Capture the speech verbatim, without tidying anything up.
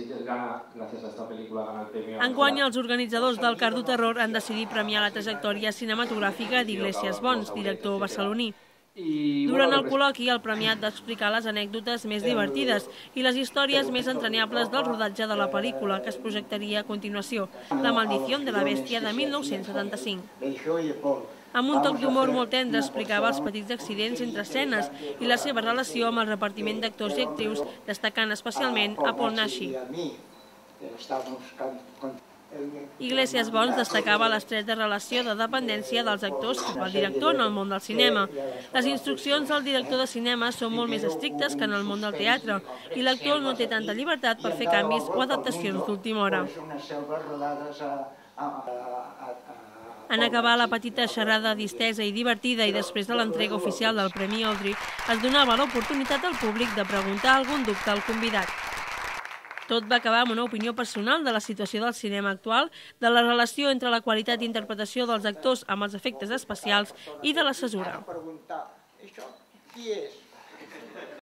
Sitges gana, gràcies a esta pel·lícula, gana el premi. Enguany, els organitzadors del Cardo Terror han decidit premiar la trajectòria cinematogràfica d'Iglesias Bons, director barceloní. Durant el col·loqui, el premiat va explicar les anècdotes més divertides i les històries més entranyables del rodatge de la pel·lícula que es projectaria a continuació, La maldición de la bestia de mil nou-cents setanta-cinc. Amb un toc d'humor molt tendre explicava els petits accidents entre escenes i la seva relació amb el repartiment d'actors i actrius, destacant especialment a Paul Naschy. Iglesias Bons destacava l'estreta relació de dependència dels actors cap al director en el món del cinema. Les instruccions del director de cinema són molt més estrictes que en el món del teatre i l'actor no té tanta llibertat per fer canvis o adaptacions d'última hora. En acabar la petita xerrada distesa i divertida i després de l'entrega oficial del Premi Aldrich, es donava l'oportunitat al públic de preguntar algun dubte al convidat. Tot va acabar amb una opinió personal de la situació del cinema actual, de la relació entre la qualitat d'interpretació dels actors amb els efectes especials i de la cesura.